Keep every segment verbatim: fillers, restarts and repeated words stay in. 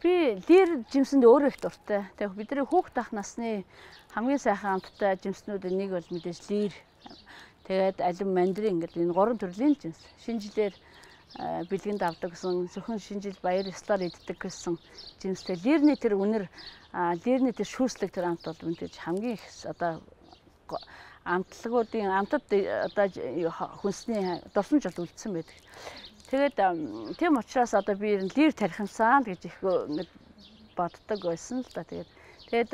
Би лир жимсэнд өөрөө их дуртай. Тэгээ бидний хүүхд ах насны хамгийн сайхан амттай жимснүүдийн нэг бол мэдээж лир. Тэгээд алим мандрин гэдэг энэ гурван төрлийн жимс. Шинэ жилээр бэлгэнд авдаг гэсэн зөвхөн шинэ жил баяр ёслоор иддэг гэсэн жимстэй. Лирний тэр үнэр лирний тэр шүүслэг тэр амт бол мэдээж хамгийн их одоо амтлагуудын амтад одоо хүнсний дурсамж бол үлдсэн байдаг. Тэгээд тийм учраас одоо би лир тарих юмсан гэж их ингэж боддог байсан л да. Тэгээд тэгээд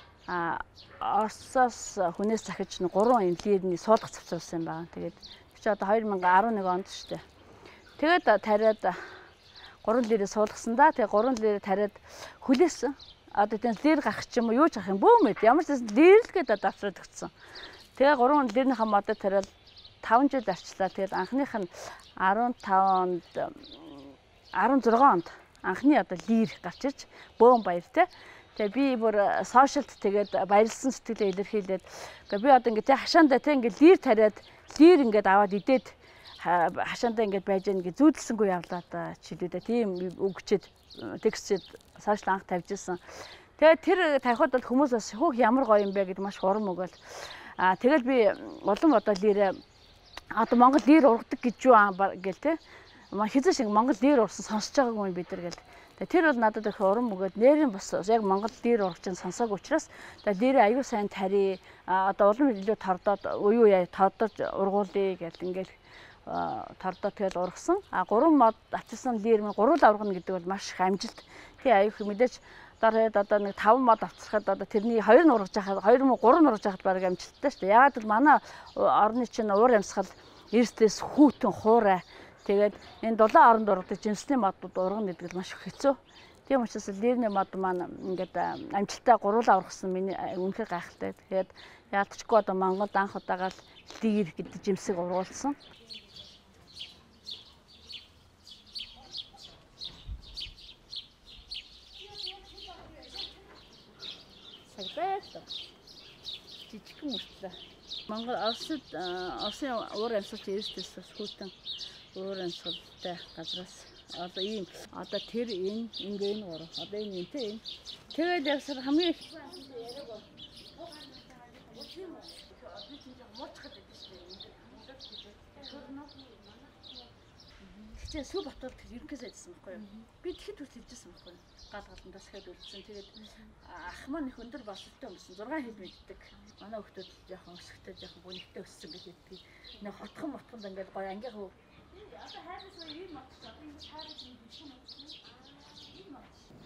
Оросоос хүнээс захиж гурван юм лирний суулгах цавцуулсан юм байна. Тэгээд чи одоо two thousand eleven онд шүү дээ. Тэгээд тариад гурван лирээ суулгасан да. Тэгээд гурван лирээ тариад хүлээсэн. Одоо тийм лир гарах ч юм уу юу ч гарах юм бөөмэд. Ямар ч лир л гэдэг давсраад өгсөн. Тэгээ гурван лирийнхаа модод тариад five жил арчлаа. Тэгээд анхных нь fifteen онд sixteen онд анхны одоо лир гарч ирж бөөм баяртай. Тэгээ би бүр сошиалд тэгээд баярлсан сэтгэлээ илэрхийлээд би одоо ингээд хашаандаа тэг ингээд лир тариад лир ингээд аваад идээд хашаандаа ингээд байж гэнэ гэж зүүдэлсэнгүй явлаа да чилүүдээ тийм өгчээд текстчэд сошиал анх тавьжсэн. Тэгээд тэр тарихад бол хүмүүс бас хөөх ямар гоё юм бэ гэд маш урам өгөөл. Аа тэгэл би улам одоо лирээ одоо Монгол лир ургадаг гэж юу гэл те. Хизээ шиг Монгол лир урсан сонсож байгаагүй юм бид нар гэл. Тэр бол надад их урам өгөөд нэрийн бас яг Монгол лир ургаж сонсоог учраас лирээ аюу сайн тари одоо улам илүү тордоод уу яа тодорж ургуулъя гэл ингээл тордоо тэгэл ургасан. А гурван мод авчирсан лир минь гурвал аврагна гэдэг бол маш их амжилт. Тий аюу мэдээж дараад одоо нэг five мод авцрахад одоо тэрний two нь ургаж яхад two мөн three нь ургаж яхад баг амжилттай шүү дээ. Яагаад гэвэл манай орны чинь уур амьсгал эрсдээс хүүтэн хуурай. Тэгээд энэ дулаан оронд ургадаг жимсний модууд ургана гэдэг нь маш их хэцүү. Тийм учраас лирний мод маань ингээд амжилттай гурвал аврагсан миний үнэхээр гайхалтай. Тэгээд яалтчгүй одоо Монголд анх удаага лир гэдэг жимсийг ургуулсан. Сагбайт. Жижиг мөртлөө. Монгол Оросд Оросын уур амьсгалч эрсдээс хүүтэн уур амьсгалтай газраас одоо ийм одоо тэр энэ ингээ энэ гурав одоо энэ энтэй энэ тэгээд яг хамгийн их яриаг бол Тэгчээ сүү батвал ерөнхийдөө ажилласан байхгүй юу? Би тэгэхэд хүртэл хэлжсэн байхгүй юу? Гал галандаас хэд үлдсэн. Тэгээд ах маань их өндөр боловсролтой өмсөн. six хэл мэддэг. Манай хүмүүс жоохон өсөхтэй жоохон гүнхтэй өссөн гэж хэлдэг. Нэг хотхон мотхонд ингээд гоё ангийнхаа одоо хайрс уу ийм мод ч одоо энэ хайрс ийм биш юм уу? Ийм мод.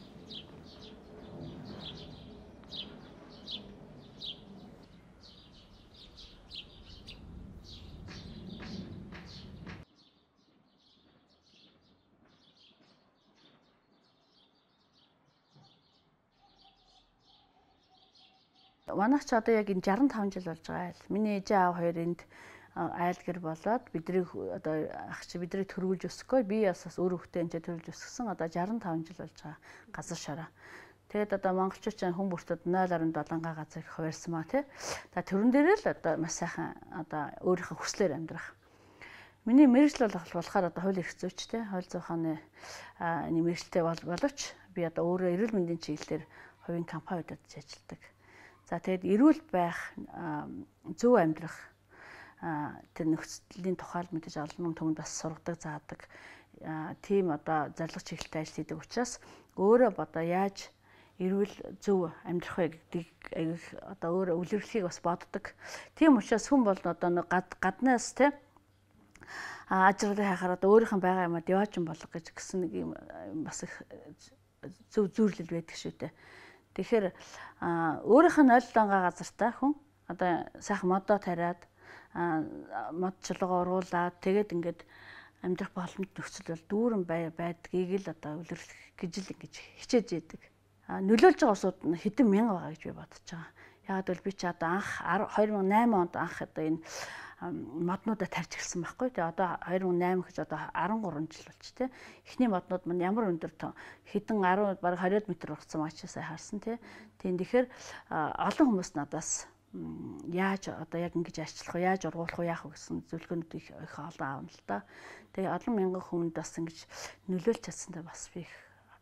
Манайх ч одоо яг энэ sixty-five жил болж байгаа айл. Миний ээж аав хоёр энд айл гэр болоод бидрийг одоо ах чи бидрийг төрүүлж өсгөхгүй би бас өөр хөвгтэй энэ төрүүлж өсгсөн одоо sixty-five жил болж байгаа газар шараа. Тэгээд одоо монголчууд ч хүн бүртүүд zero point seven га газар их хуваарсан маа тий. За төрөн дээрээ л одоо маш сайхан одоо өөрийнхөө хүслээр амьдрах. Миний мэргэжил болох болохоор одоо хууль эрх зүйчтэй, хууль зүйн ухааны энэ мэргэжилтэй боловч би одоо өөрөө эрүүл мэндийн чиглэлээр хувийн компаниудад ажилладаг. За тэгээд эрүүл байх, зөв амьдрах тэр нөхцөлийн тухайд мэдээж олон түмэнд бас сургадаг, заадаг тийм одоо зорилго чиглэлтэй ажил хийдэг учраас өөрөө одоо яаж эрүүл зөв амьдрах вэ гэдгийг одоо өөрөө үлгэрлэхийг бас боддог. Тийм учраас хүн бол одоо гаднаас те ажралын хайхаар одоо өөрийнх нь байгаа юмад яваач юм болго гэж гисэн нэг юм бас их зөв зүйрлэл байдаг шүү дээ. Тэгэхээр өөрийнх нь ойл дангаа газартаа хүн одоо сайхан модоо тариад мод чулуугаа уруулаад тэгээд ингээд амьдрах боломж нөхцөл бол дүүрэн байдгийг л одоо үлэрлэх гэж л ингэж хичээж яадаг. Нөлөөлж байгаа усууд нь хэдэн мянга байгаа гэж би бодож байгаа. Яагаад гэвэл би ч одоо анх two thousand eight онд анх одоо энэ моднуудаа тарьж эхэлсэн байхгүй. Тэгээ одоо two thousand eight гэж одоо thirteen жил болч тээ. Эхний моднууд маань ямар өндөр хэдэн ten бараг twenty метр ургацсан маачаасаа харсан тий. Тийм тэгэхээр олон хүмүүс надаас яаж одоо яг ингэж арчлах вэ? Яаж ургуулах вэ? Яах вэ гэсэн зөвлөгөөнүүд их олон аавна л да. Тэгээ олон мянган хүнд бас ингэж нөлөөлж чадсандаа бас би их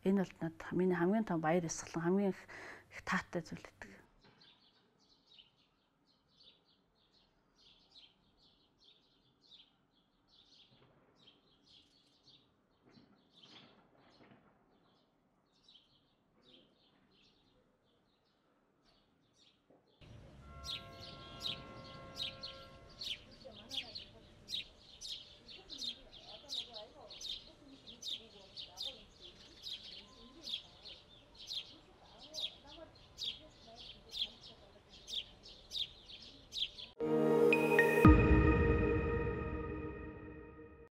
Энэ бол надад миний хамгийн том баяр ёслол хамгийн их таатай зүйл гэдэг.